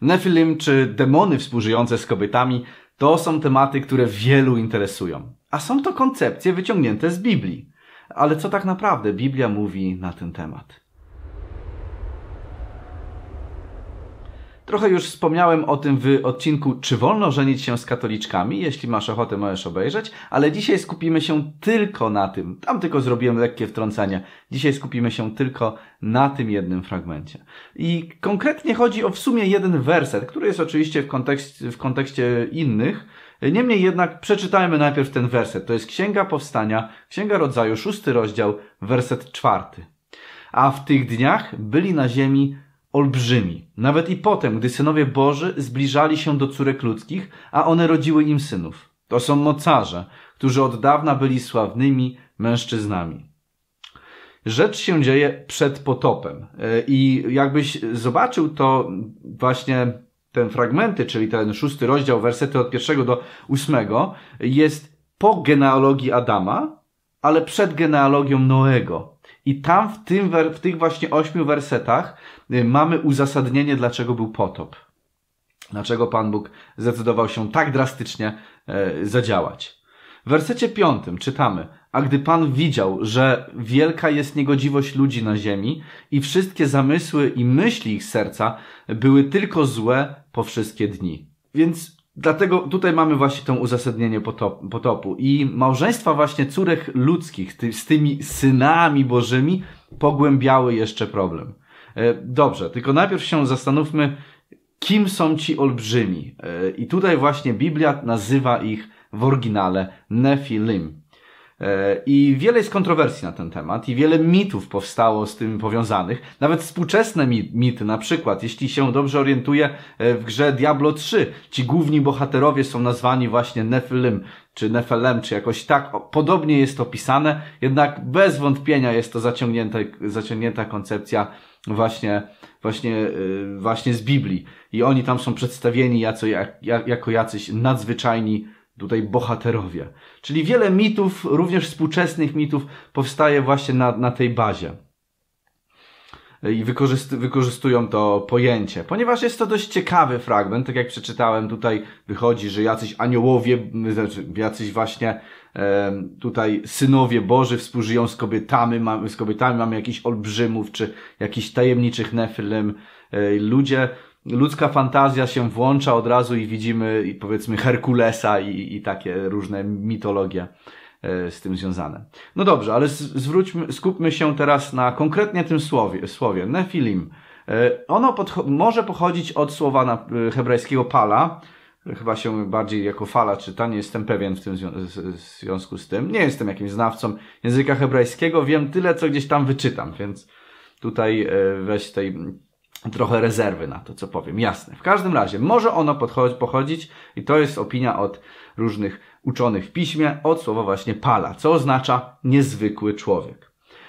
Nefilim czy demony współżyjące z kobietami to są tematy, które wielu interesują. A są to koncepcje wyciągnięte z Biblii. Ale co tak naprawdę Biblia mówi na ten temat? Trochę już wspomniałem o tym w odcinku Czy wolno żenić się z katoliczkami? Jeśli masz ochotę, możesz obejrzeć, ale dzisiaj skupimy się tylko na tym. Tam tylko zrobiłem lekkie wtrącenie. Dzisiaj skupimy się tylko na tym jednym fragmencie. I konkretnie chodzi o w sumie jeden werset, który jest oczywiście w kontekście innych. Niemniej jednak przeczytajmy najpierw ten werset. To jest Księga Powstania, Księga Rodzaju, 6 rozdział, werset 4. A w tych dniach byli na ziemi olbrzymi. Nawet i potem, gdy synowie Boży zbliżali się do córek ludzkich, a one rodziły im synów. To są mocarze, którzy od dawna byli sławnymi mężczyznami. Rzecz się dzieje przed potopem. I jakbyś zobaczył to właśnie te fragmenty, czyli ten 6 rozdział, wersety od 1 do 8, jest po genealogii Adama, ale przed genealogią Noego. I tam w tych właśnie 8 wersetach mamy uzasadnienie, dlaczego był potop. Dlaczego Pan Bóg zdecydował się tak drastycznie zadziałać. W wersecie 5 czytamy: a gdy Pan widział, że wielka jest niegodziwość ludzi na ziemi i wszystkie zamysły i myśli ich serca były tylko złe po wszystkie dni. Więc dlatego tutaj mamy właśnie to uzasadnienie potopu. I małżeństwa właśnie córek ludzkich z tymi synami bożymi pogłębiały jeszcze problem. Dobrze, tylko najpierw się zastanówmy, kim są ci olbrzymi. I tutaj właśnie Biblia nazywa ich w oryginale Nefilim. I wiele jest kontrowersji na ten temat i wiele mitów powstało z tym powiązanych. Nawet współczesne mity, na przykład, jeśli się dobrze orientuję, w grze Diablo 3 ci główni bohaterowie są nazwani właśnie Nefilim, czy Nefelem, czy jakoś tak. Podobnie jest to pisane, jednak bez wątpienia jest to zaciągnięta koncepcja właśnie z Biblii. I oni tam są przedstawieni jako jacyś nadzwyczajni tutaj bohaterowie. Czyli wiele mitów, również współczesnych mitów, powstaje właśnie na tej bazie. I wykorzystują to pojęcie. Ponieważ jest to dość ciekawy fragment, tak jak przeczytałem, tutaj wychodzi, że jacyś aniołowie, jacyś właśnie tutaj synowie Boży współżyją z kobietami, mamy jakichś olbrzymów, czy jakichś tajemniczych Nefilim. Ludzka fantazja się włącza od razu i widzimy, powiedzmy, Herkulesa i takie różne mitologie z tym związane. No dobrze, ale skupmy się teraz na konkretnie tym słowie Nefilim. Ono może pochodzić od słowa hebrajskiego pala, chyba się bardziej jako fala czyta, nie jestem pewien w tym związku z tym. Nie jestem jakimś znawcą języka hebrajskiego, wiem tyle, co gdzieś tam wyczytam, więc tutaj weź tej trochę rezerwy na to, co powiem. Jasne. W każdym razie może ono pochodzić, i to jest opinia od różnych uczonych w piśmie, od słowa właśnie pala, co oznacza niezwykły człowiek.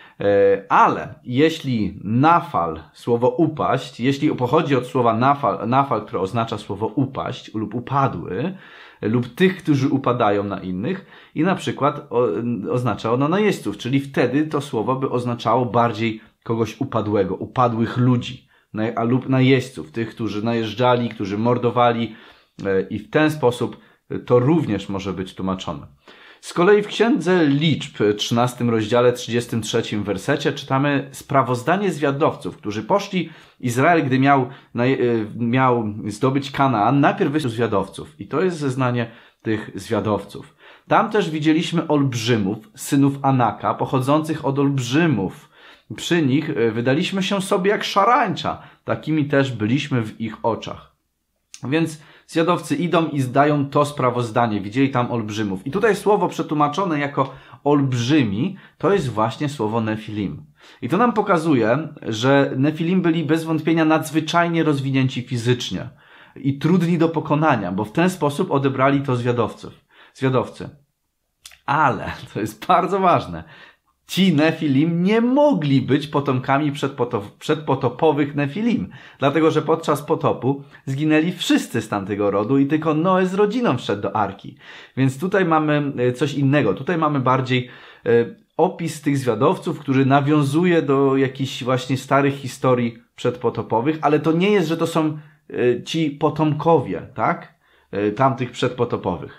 Ale jeśli nafal, słowo upaść, jeśli pochodzi od słowa nafal, które oznacza słowo upaść lub upadły, lub tych, którzy upadają na innych, i na przykład oznacza ono najeźdźców, czyli wtedy to słowo by oznaczało bardziej kogoś upadłego, upadłych ludzi, lub najeźdźców, tych, którzy najeżdżali, którzy mordowali, i w ten sposób to również może być tłumaczone. Z kolei w Księdze Liczb, 13 rozdziale, 33 wersecie czytamy sprawozdanie zwiadowców, którzy poszli, Izrael, gdy miał zdobyć Kanaan, najpierw wysłał zwiadowców. I to jest zeznanie tych zwiadowców. Tam też widzieliśmy olbrzymów, synów Anaka, pochodzących od olbrzymów. Przy nich wydaliśmy się sobie jak szarańcza. Takimi też byliśmy w ich oczach. Więc zwiadowcy idą i zdają to sprawozdanie. Widzieli tam olbrzymów. I tutaj słowo przetłumaczone jako olbrzymi to jest właśnie słowo Nefilim. I to nam pokazuje, że Nefilim byli bez wątpienia nadzwyczajnie rozwinięci fizycznie i trudni do pokonania, bo w ten sposób odebrali to zwiadowcy. Ale, to jest bardzo ważne, ci Nefilim nie mogli być potomkami przedpotopowych Nefilim, dlatego że podczas potopu zginęli wszyscy z tamtego rodu i tylko Noe z rodziną wszedł do arki. Więc tutaj mamy coś innego. Tutaj mamy bardziej opis tych zwiadowców, który nawiązuje do jakichś właśnie starych historii przedpotopowych, ale to nie jest, że to są ci potomkowie, tak? Tamtych przedpotopowych.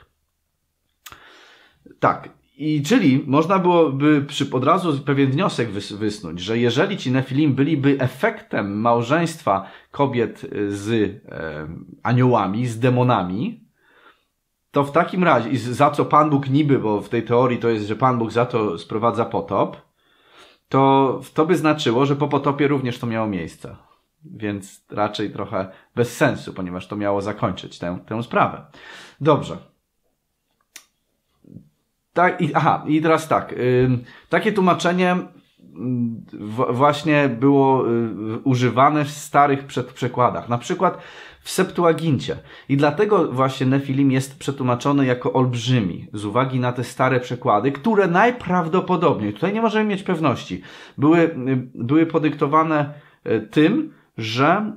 Tak. I czyli można byłoby od razu pewien wniosek wysnuć, że jeżeli ci Nefilim byliby efektem małżeństwa kobiet z aniołami, z demonami, to w takim razie, i za co Pan Bóg niby, bo w tej teorii to jest, że Pan Bóg za to sprowadza potop, to by znaczyło, że po potopie również to miało miejsce. Więc raczej trochę bez sensu, ponieważ to miało zakończyć tę sprawę. Dobrze. Tak, i teraz tak. Takie tłumaczenie właśnie było używane w starych przekładach. Na przykład w Septuagincie. I dlatego właśnie Nefilim jest przetłumaczony jako olbrzymi, z uwagi na te stare przekłady, które najprawdopodobniej, tutaj nie możemy mieć pewności, były podyktowane tym, że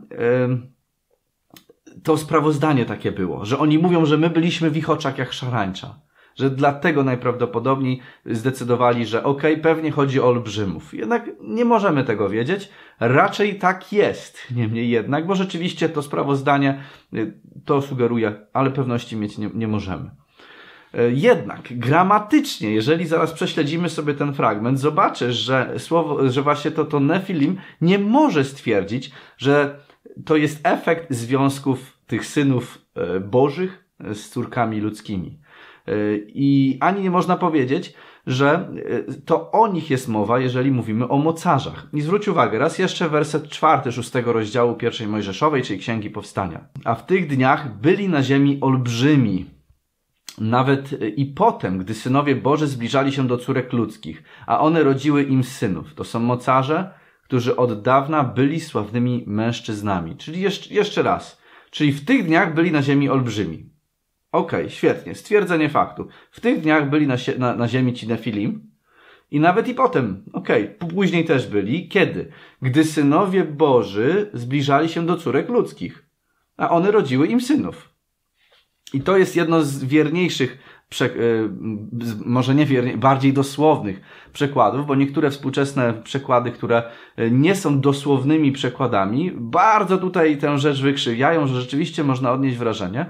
to sprawozdanie takie było, że oni mówią, że my byliśmy w ich oczach jak szarańcza. Że dlatego najprawdopodobniej zdecydowali, że pewnie chodzi o olbrzymów. Jednak nie możemy tego wiedzieć. Raczej tak jest. Niemniej jednak, bo rzeczywiście to sprawozdanie to sugeruje, ale pewności mieć nie możemy. Jednak gramatycznie, jeżeli zaraz prześledzimy sobie ten fragment, zobaczysz, że właśnie to Nefilim nie może stwierdzić, że to jest efekt związków tych synów bożych z córkami ludzkimi. I ani nie można powiedzieć, że to o nich jest mowa, jeżeli mówimy o mocarzach. I zwróć uwagę, raz jeszcze werset 4, 6 rozdziału 1 Mojżeszowej, czyli Księgi Powstania. A w tych dniach byli na ziemi olbrzymi, nawet i potem, gdy synowie Boży zbliżali się do córek ludzkich, a one rodziły im synów. To są mocarze, którzy od dawna byli sławnymi mężczyznami. Czyli jeszcze raz. Czyli w tych dniach byli na ziemi olbrzymi. Świetnie. Stwierdzenie faktu. W tych dniach byli na ziemi ci Nefilim i nawet i potem. Później też byli. Kiedy? Gdy synowie Boży zbliżali się do córek ludzkich, a one rodziły im synów. I to jest jedno z wierniejszych, może nie wiernie, bardziej dosłownych przekładów, bo niektóre współczesne przekłady, które nie są dosłownymi przekładami, bardzo tutaj tę rzecz wykrzywiają, że rzeczywiście można odnieść wrażenie,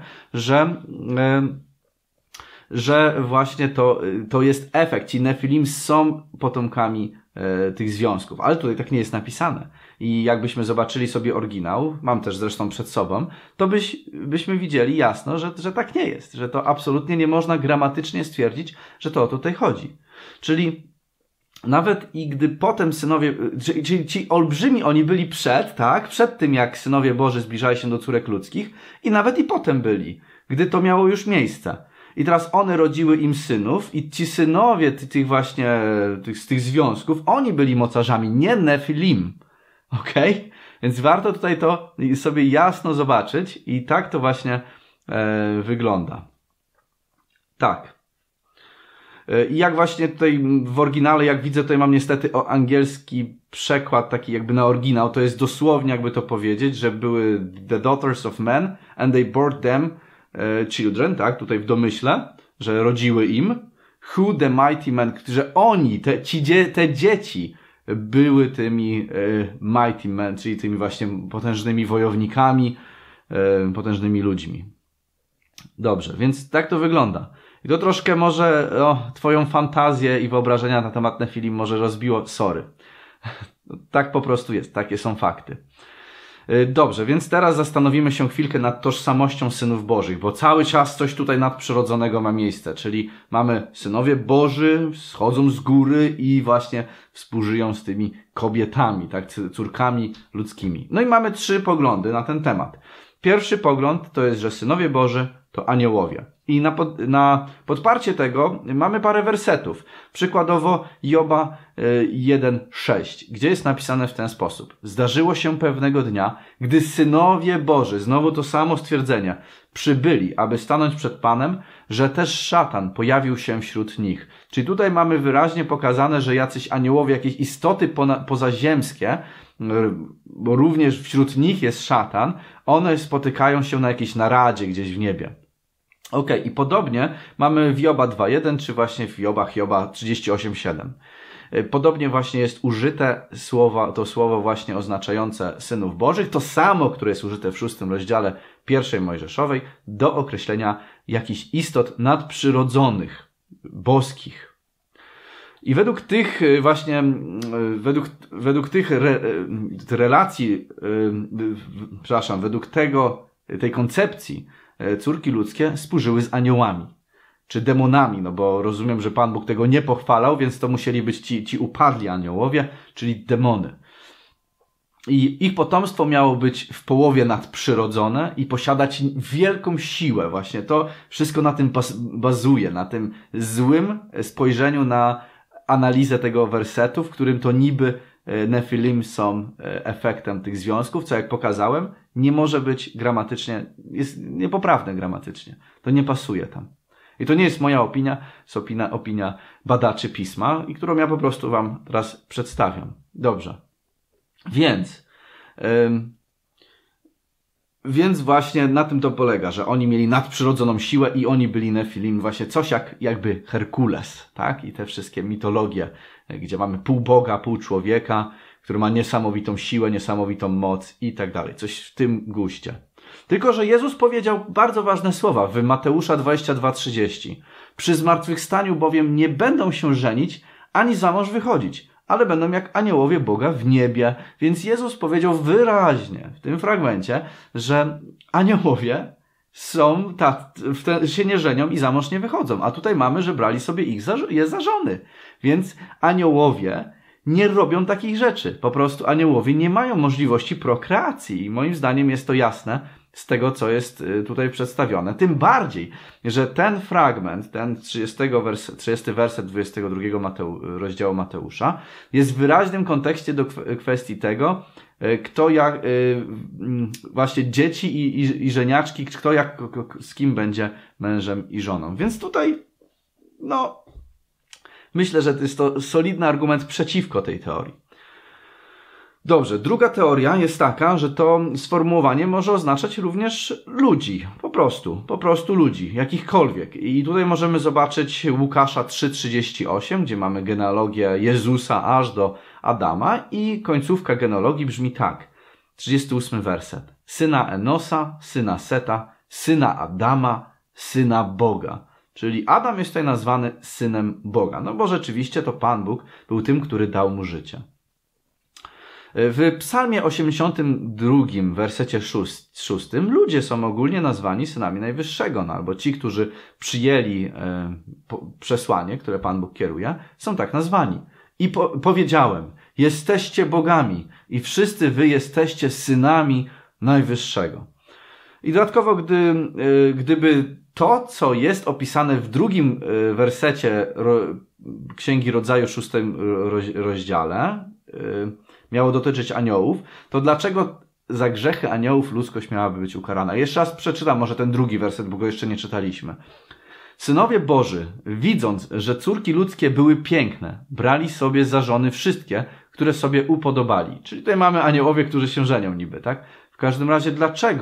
że właśnie to jest efekt. Ci Nefilim są potomkami tych związków, ale tutaj tak nie jest napisane. I jakbyśmy zobaczyli sobie oryginał, mam też zresztą przed sobą, to byśmy widzieli jasno, że tak nie jest, że to absolutnie nie można gramatycznie stwierdzić, że to o tutaj chodzi. Czyli nawet i gdy potem synowie, czyli ci olbrzymi oni byli przed tym jak synowie Boży zbliżali się do córek ludzkich i nawet i potem byli, gdy to miało już miejsce. I teraz one rodziły im synów i ci synowie z tych związków, oni byli mocarzami, nie Nefilim. Więc warto tutaj to sobie jasno zobaczyć i tak to właśnie wygląda. Tak. I jak właśnie tutaj w oryginale, jak widzę, tutaj mam niestety angielski przekład taki jakby na oryginał, to jest dosłownie jakby to powiedzieć, że były the daughters of men and they bore them children, tak, tutaj w domyśle, że rodziły im, who the mighty men, że oni, te dzieci były tymi mighty men, czyli tymi właśnie potężnymi wojownikami, potężnymi ludźmi. Dobrze, więc tak to wygląda. I to troszkę może twoją fantazję i wyobrażenia na temat Nefilim może rozbiło, sorry. Tak po prostu jest, takie są fakty. Dobrze, więc teraz zastanowimy się chwilkę nad tożsamością synów Bożych, bo cały czas coś tutaj nadprzyrodzonego ma miejsce, czyli mamy synowie Boży, schodzą z góry i właśnie współżyją z tymi kobietami, tak, córkami ludzkimi. No i mamy 3 poglądy na ten temat. Pierwszy pogląd to jest, że synowie Boży to aniołowie. I na podparcie tego mamy parę wersetów. Przykładowo Joba 1:6, gdzie jest napisane w ten sposób. Zdarzyło się pewnego dnia, gdy synowie Boży, znowu to samo stwierdzenie, przybyli, aby stanąć przed Panem, że też szatan pojawił się wśród nich. Czyli tutaj mamy wyraźnie pokazane, że jacyś aniołowie, jakieś istoty pozaziemskie, bo również wśród nich jest szatan, one spotykają się na jakiejś naradzie gdzieś w niebie. I podobnie mamy w Joba 2:1, czy właśnie w Joba 38:7. Podobnie właśnie jest użyte to słowo właśnie oznaczające synów bożych, to samo, które jest użyte w 6 rozdziale 1 Mojżeszowej do określenia jakichś istot nadprzyrodzonych, boskich. I według tych właśnie, według tych relacji, według tej koncepcji córki ludzkie współżyły z aniołami, czy demonami, no bo rozumiem, że Pan Bóg tego nie pochwalał, więc to musieli być ci upadli aniołowie, czyli demony. I ich potomstwo miało być w połowie nadprzyrodzone i posiadać wielką siłę. Właśnie to wszystko na tym bazuje, na tym złym spojrzeniu na analizę tego wersetu, w którym to niby Nefilim są efektem tych związków, co jak pokazałem, nie może być gramatycznie, jest niepoprawne gramatycznie. To nie pasuje tam. I to nie jest moja opinia, to jest opinia badaczy pisma, i którą ja po prostu wam teraz przedstawiam. Dobrze. Więc właśnie na tym to polega, że oni mieli nadprzyrodzoną siłę i oni byli Nefilim, właśnie coś jakby Herkules, tak? I te wszystkie mitologie, gdzie mamy pół Boga, pół człowieka, który ma niesamowitą siłę, niesamowitą moc i tak dalej. Coś w tym guście. Tylko że Jezus powiedział bardzo ważne słowa w Mateusza 22:30. Przy zmartwychwstaniu bowiem nie będą się żenić, ani za mąż wychodzić, ale będą jak aniołowie Boga w niebie. Więc Jezus powiedział wyraźnie w tym fragmencie, że aniołowie się nie żenią i za mąż nie wychodzą. A tutaj mamy, że brali sobie je za żony. Więc aniołowie nie robią takich rzeczy. Po prostu aniołowie nie mają możliwości prokreacji. I moim zdaniem jest to jasne z tego, co jest tutaj przedstawione. Tym bardziej, że ten fragment, ten 30 werset 22 rozdziału Mateusza jest w wyraźnym kontekście do kwestii tego, właśnie dzieci i żeniaczki, z kim będzie mężem i żoną. Więc tutaj, myślę, że to jest to solidny argument przeciwko tej teorii. Dobrze, druga teoria jest taka, że to sformułowanie może oznaczać również ludzi. Po prostu ludzi, jakichkolwiek. I tutaj możemy zobaczyć Łukasza 3:38, gdzie mamy genealogię Jezusa aż do Adama i końcówka genealogii brzmi tak. 38 werset. Syna Enosa, syna Seta, syna Adama, syna Boga. Czyli Adam jest tutaj nazwany synem Boga. No bo rzeczywiście to Pan Bóg był tym, który dał mu życie. W Psalmie 82, wersecie 6, ludzie są ogólnie nazwani synami Najwyższego, albo ci, którzy przyjęli przesłanie, które Pan Bóg kieruje, są tak nazwani. I powiedziałem, jesteście bogami i wszyscy wy jesteście synami Najwyższego. I dodatkowo, gdyby to, co jest opisane w drugim wersecie Księgi Rodzaju 6 rozdziale, miało dotyczyć aniołów, to dlaczego za grzechy aniołów ludzkość miałaby być ukarana? Jeszcze raz przeczytam może ten drugi werset, bo go jeszcze nie czytaliśmy. Synowie Boży, widząc, że córki ludzkie były piękne, brali sobie za żony wszystkie, które sobie upodobali. Czyli tutaj mamy aniołowie, którzy się żenią niby, tak? W każdym razie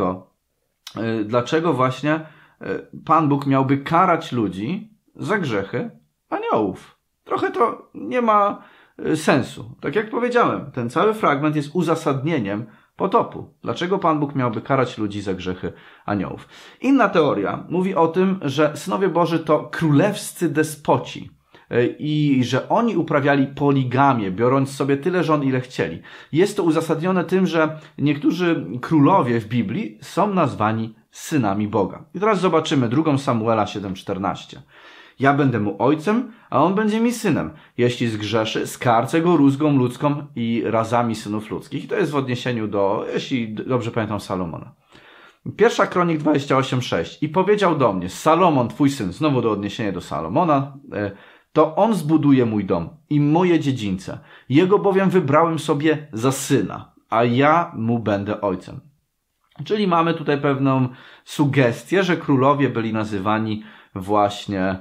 dlaczego właśnie Pan Bóg miałby karać ludzi za grzechy aniołów? Trochę to nie ma sensu. Tak jak powiedziałem, ten cały fragment jest uzasadnieniem potopu. Dlaczego Pan Bóg miałby karać ludzi za grzechy aniołów? Inna teoria mówi o tym, że synowie Boży to królewscy despoci i że oni uprawiali poligamię, biorąc sobie tyle żon, ile chcieli. Jest to uzasadnione tym, że niektórzy królowie w Biblii są nazwani synami Boga. I teraz zobaczymy 2 Samuela 7:14. Ja będę mu ojcem, a on będzie mi synem. Jeśli zgrzeszy, skarcę go rózgą ludzką i razami synów ludzkich. I to jest w odniesieniu do, jeśli dobrze pamiętam, Salomona. 1 Kronik 28:6. I powiedział do mnie, Salomon, twój syn, znowu do odniesienia do Salomona, to on zbuduje mój dom i moje dziedzińce. Jego bowiem wybrałem sobie za syna, a ja mu będę ojcem. Czyli mamy tutaj pewną sugestię, że królowie byli nazywani właśnie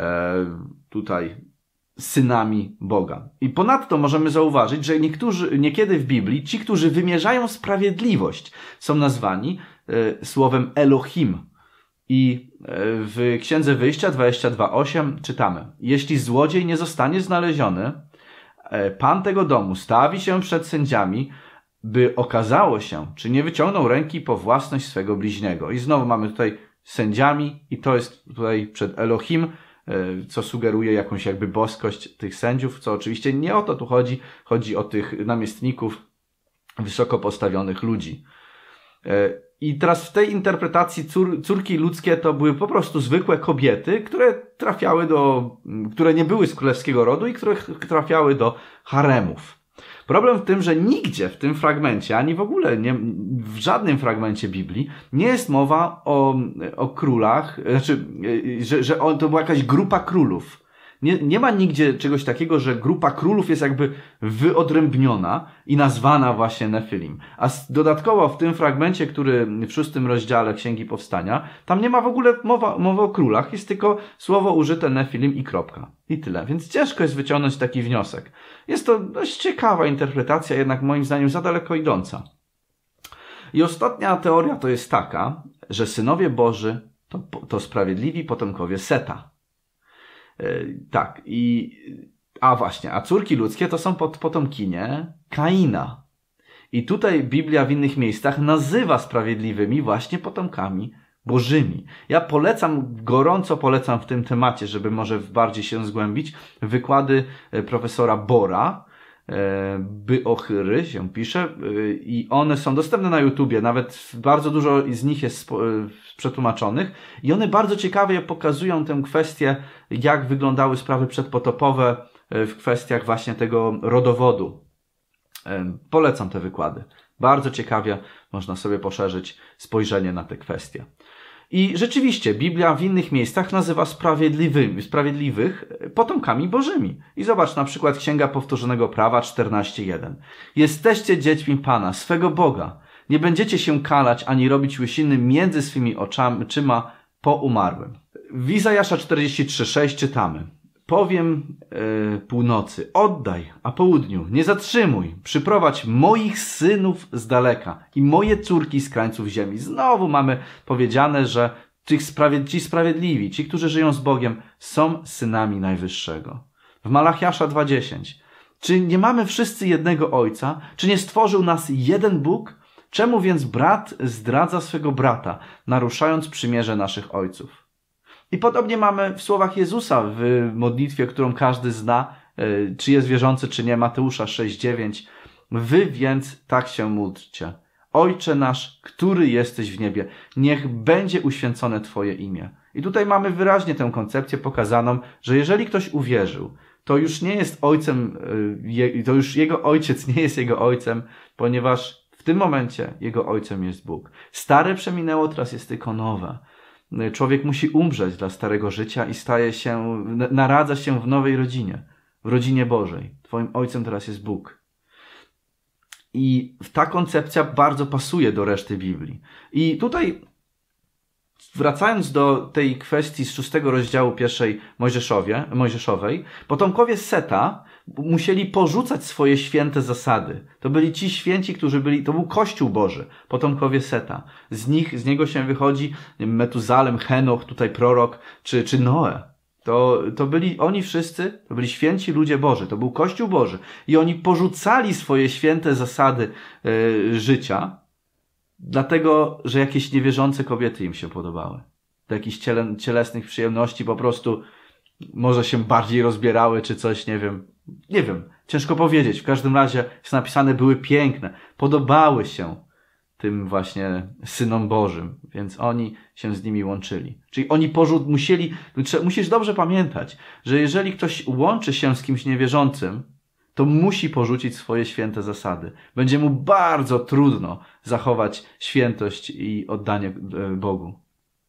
tutaj synami Boga. I ponadto możemy zauważyć, że niekiedy w Biblii ci, którzy wymierzają sprawiedliwość, są nazwani słowem Elohim. I w Księdze Wyjścia 22:8 czytamy: jeśli złodziej nie zostanie znaleziony, pan tego domu stawi się przed sędziami, by okazało się, czy nie wyciągnął ręki po własność swego bliźniego. I znowu mamy tutaj sędziami i to jest tutaj przed Elohim, co sugeruje jakąś jakby boskość tych sędziów, co oczywiście nie o to tu chodzi. Chodzi o tych namiestników, wysoko postawionych ludzi. I teraz w tej interpretacji córki ludzkie to były po prostu zwykłe kobiety, które nie były z królewskiego rodu i które trafiały do haremów. Problem w tym, że nigdzie w tym fragmencie, ani w ogóle w żadnym fragmencie Biblii nie jest mowa o królach, znaczy, że to była jakaś grupa królów. Nie ma nigdzie czegoś takiego, że grupa królów jest jakby wyodrębniona i nazwana właśnie Nefilim. A dodatkowo w tym fragmencie, który w 6 rozdziale Księgi Powstania, tam nie ma w ogóle mowy o królach, jest tylko słowo użyte Nefilim i kropka. I tyle. Więc ciężko jest wyciągnąć taki wniosek. Jest to dość ciekawa interpretacja, jednak moim zdaniem za daleko idąca. I ostatnia teoria to jest taka, że synowie Boży to sprawiedliwi potomkowie Seta. Tak, a córki ludzkie to są potomkinie Kaina. I tutaj Biblia w innych miejscach nazywa sprawiedliwymi właśnie potomkami Bożymi. Ja gorąco polecam w tym temacie, żeby może bardziej się zgłębić, wykłady profesora Bora, Byochyry się pisze, i one są dostępne na YouTubie, nawet bardzo dużo z nich jest przetłumaczonych i one bardzo ciekawie pokazują tę kwestię, jak wyglądały sprawy przedpotopowe w kwestiach właśnie tego rodowodu. Polecam te wykłady. Bardzo ciekawie można sobie poszerzyć spojrzenie na te kwestie. I rzeczywiście Biblia w innych miejscach nazywa sprawiedliwych potomkami Bożymi. I zobacz na przykład Księga Powtórzonego Prawa 14:1. Jesteście dziećmi Pana, swego Boga. Nie będziecie się kalać ani robić łysiny między swymi oczyma po umarłym. W Izajasza 43:6 czytamy. Powiem północy, oddaj, a południu, nie zatrzymuj, przyprowadź moich synów z daleka i moje córki z krańców ziemi. Znowu mamy powiedziane, że ci sprawiedliwi, ci, którzy żyją z Bogiem, są synami Najwyższego. W Malachiasza 2:10. Czy nie mamy wszyscy jednego Ojca? Czy nie stworzył nas jeden Bóg? Czemu więc brat zdradza swego brata, naruszając przymierze naszych ojców? I podobnie mamy w słowach Jezusa w modlitwie, którą każdy zna, czy jest wierzący, czy nie, Mateusza 6:9. Wy więc tak się módlcie. Ojcze nasz, który jesteś w niebie, niech będzie uświęcone Twoje imię. I tutaj mamy wyraźnie tę koncepcję pokazaną, że jeżeli ktoś uwierzył, to już nie jest ojcem, to już jego ojciec nie jest jego ojcem, ponieważ w tym momencie jego ojcem jest Bóg. Stare przeminęło, teraz jest tylko nowe. Człowiek musi umrzeć dla starego życia i naradza się w nowej rodzinie, w rodzinie Bożej. Twoim ojcem teraz jest Bóg. I ta koncepcja bardzo pasuje do reszty Biblii. I tutaj, wracając do tej kwestii z 6 rozdziału 1 Mojżeszowej, potomkowie Seta musieli porzucać swoje święte zasady. To byli ci święci, to był Kościół Boży, potomkowie Seta. Z niego się wychodzi Metuzalem, Henoch, tutaj prorok, czy Noe. To byli oni wszyscy, to byli święci ludzie Boży, to był Kościół Boży. I oni porzucali swoje święte zasady życia, dlatego, że jakieś niewierzące kobiety im się podobały. Do jakichś cielesnych przyjemności po prostu może się bardziej rozbierały, czy coś, nie wiem. Nie wiem, ciężko powiedzieć. W każdym razie jest napisane, były piękne, podobały się tym właśnie synom Bożym, więc oni się z nimi łączyli. Czyli oni musisz dobrze pamiętać, że jeżeli ktoś łączy się z kimś niewierzącym, to musi porzucić swoje święte zasady. Będzie mu bardzo trudno zachować świętość i oddanie Bogu.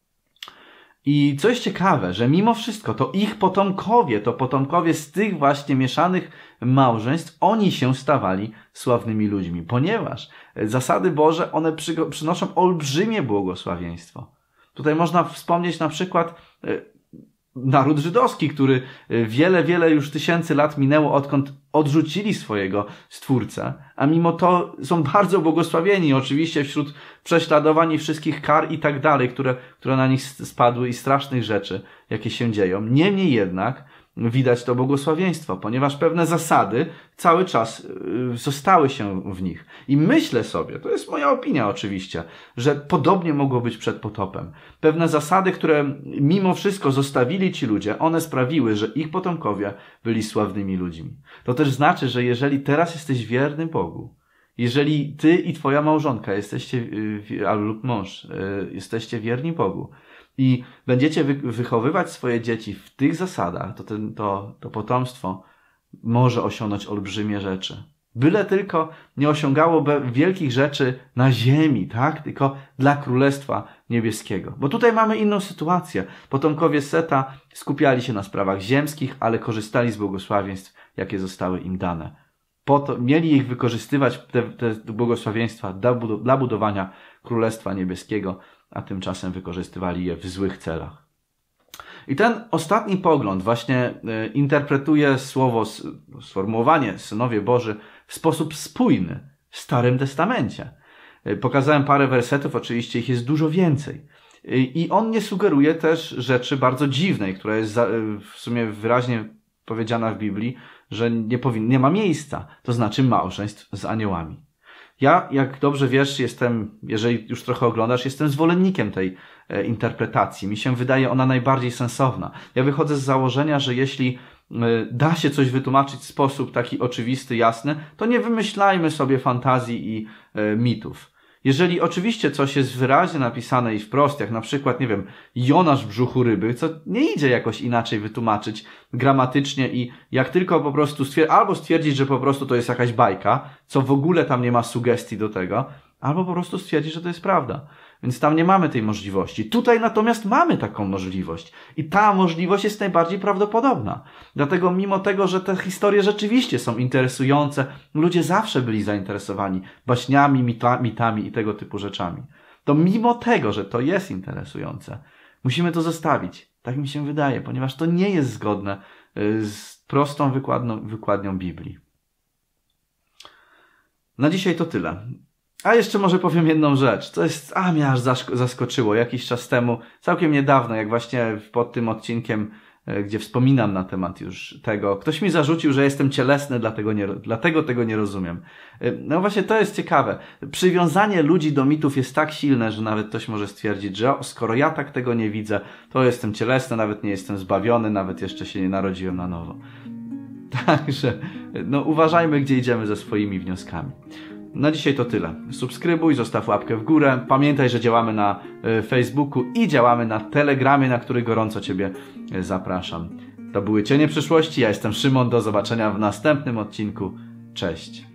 I co jest ciekawe, że mimo wszystko to ich potomkowie z tych właśnie mieszanych małżeństw, oni się stawali sławnymi ludźmi, ponieważ zasady Boże, one przynoszą olbrzymie błogosławieństwo. Tutaj można wspomnieć na przykład naród żydowski, który wiele już tysięcy lat minęło, odkąd odrzucili swojego Stwórcę, a mimo to są bardzo błogosławieni, oczywiście wśród prześladowań i wszystkich kar i tak dalej, które na nich spadły i strasznych rzeczy, jakie się dzieją. Niemniej jednak widać to błogosławieństwo, ponieważ pewne zasady cały czas zostały się w nich. I myślę sobie, to jest moja opinia oczywiście, że podobnie mogło być przed potopem. Pewne zasady, które mimo wszystko zostawili ci ludzie, one sprawiły, że ich potomkowie byli sławnymi ludźmi. To też znaczy, że jeżeli teraz jesteś wierny Bogu, jeżeli ty i twoja małżonka jesteście, lub mąż, jesteście wierni Bogu i będziecie wychowywać swoje dzieci w tych zasadach, to potomstwo może osiągnąć olbrzymie rzeczy. Byle tylko nie osiągało wielkich rzeczy na ziemi, tak? Tylko dla Królestwa Niebieskiego. Bo tutaj mamy inną sytuację. Potomkowie Seta skupiali się na sprawach ziemskich, ale korzystali z błogosławieństw, jakie zostały im dane. Po to mieli ich wykorzystywać, te błogosławieństwa dla budowania Królestwa Niebieskiego, a tymczasem wykorzystywali je w złych celach. I ten ostatni pogląd właśnie interpretuje sformułowanie synowie Boży w sposób spójny w Starym Testamencie. Pokazałem parę wersetów, oczywiście ich jest dużo więcej. I on nie sugeruje też rzeczy bardzo dziwnej, która jest w sumie wyraźnie powiedziana w Biblii, że nie ma miejsca, to znaczy małżeństw z aniołami. Ja, jak dobrze wiesz, jeżeli już trochę oglądasz, jestem zwolennikiem tej interpretacji. Mi się wydaje ona najbardziej sensowna. Ja wychodzę z założenia, że jeśli da się coś wytłumaczyć w sposób taki oczywisty, jasny, to nie wymyślajmy sobie fantazji i mitów. Jeżeli oczywiście coś jest wyraźnie napisane i wprost, jak na przykład, nie wiem, Jonasz w brzuchu ryby, co nie idzie jakoś inaczej wytłumaczyć gramatycznie i jak tylko po prostu albo stwierdzić, że po prostu to jest jakaś bajka, co w ogóle tam nie ma sugestii do tego, albo po prostu stwierdzić, że to jest prawda. Więc tam nie mamy tej możliwości. Tutaj natomiast mamy taką możliwość. I ta możliwość jest najbardziej prawdopodobna. Dlatego mimo tego, że te historie rzeczywiście są interesujące, ludzie zawsze byli zainteresowani baśniami, mitami i tego typu rzeczami. To mimo tego, że to jest interesujące, musimy to zostawić. Tak mi się wydaje, ponieważ to nie jest zgodne z prostą wykładnią Biblii. Na dzisiaj to tyle. A jeszcze może powiem jedną rzecz. Mnie aż zaskoczyło jakiś czas temu, całkiem niedawno, jak właśnie pod tym odcinkiem, gdzie wspominam na temat już tego, ktoś mi zarzucił, że jestem cielesny, dlatego tego nie rozumiem. No właśnie to jest ciekawe. Przywiązanie ludzi do mitów jest tak silne, że nawet ktoś może stwierdzić, że skoro ja tak tego nie widzę, to jestem cielesny, nawet nie jestem zbawiony, nawet jeszcze się nie narodziłem na nowo. Także, uważajmy, gdzie idziemy ze swoimi wnioskami. Na dzisiaj to tyle. Subskrybuj, zostaw łapkę w górę. Pamiętaj, że działamy na Facebooku i działamy na Telegramie, na który gorąco Ciebie zapraszam. To były Cienie Przyszłości. Ja jestem Szymon. Do zobaczenia w następnym odcinku. Cześć.